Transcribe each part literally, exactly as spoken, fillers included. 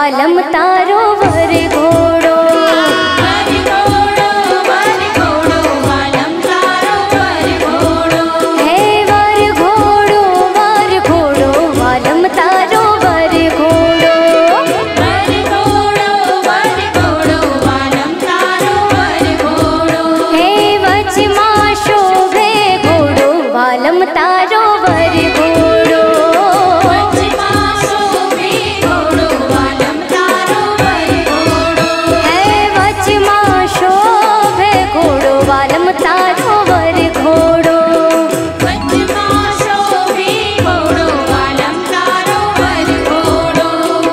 वालम तारो वर घोड़ो वर घोड़ो वर घोड़ो वालम तारो वर घोड़ो हे वर घोड़ो वर घोड़ो वालम तारो वर घोड़ो वर घोड़ो वर घोड़ो वालम तारो वर घोड़ो हे वच मां शोभे घोड़ो वालम तारो वर घोड़ो वच मां शोभे घोड़ो वालम तारो वर घोड़ो हे वच मां शोभे घोड़ो वालम तारो वर घोड़ो वच मां शोभे घोड़ो वालम तारो वर घोड़ो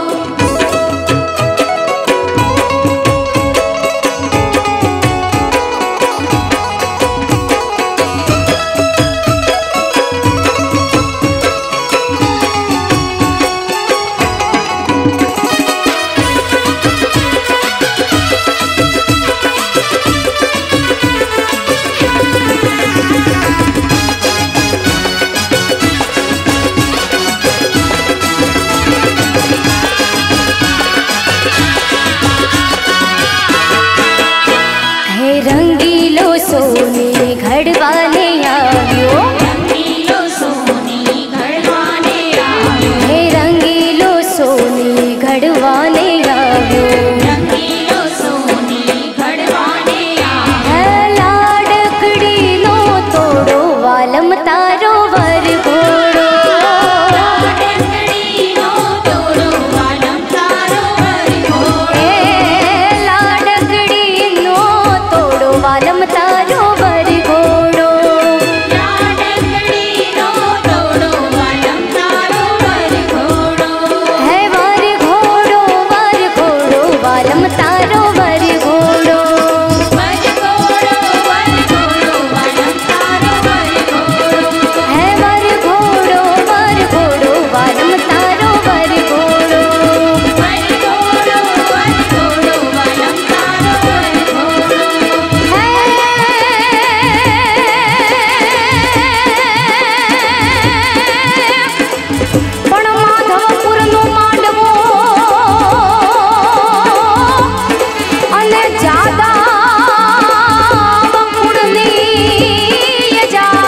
हे रंगीलो सोने घड़वाने आव्यो रंगीलो सोनी घड़वाने आव्यो हे रंगीलो सोने घड़वाने आव्यो रंगीलो सोनी घड़वाने आव्यो हे लाडकड़ी नो तोड़ो वालम तारो वर घोड़ो लाडकड़ी नो तोड़ो वालम तारो वर घोड़ो हे लाडकड़ी नो तोड़ो वालम तारो वर घोड़ो लाडकड़ी नो तोड़ो वालम तारो वर घोड़ो हे वर घोड़ो वर घोड़ो वालम तारो वर घोड़ो वर घोड़ो वर घोड़ो वालम तारो वर घोड़ो हे वर घोड़ो वर घोड़ो वालम तारो वर घोड़ो वर घोड़ो वर घोड़ो वालम तारो वर घोड़ो पण माधवपुर नो मांडवो अने जादा बकुड़नी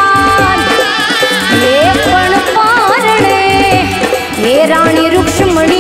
जान हे पण पारणे हे राणी रुक्ष्मणी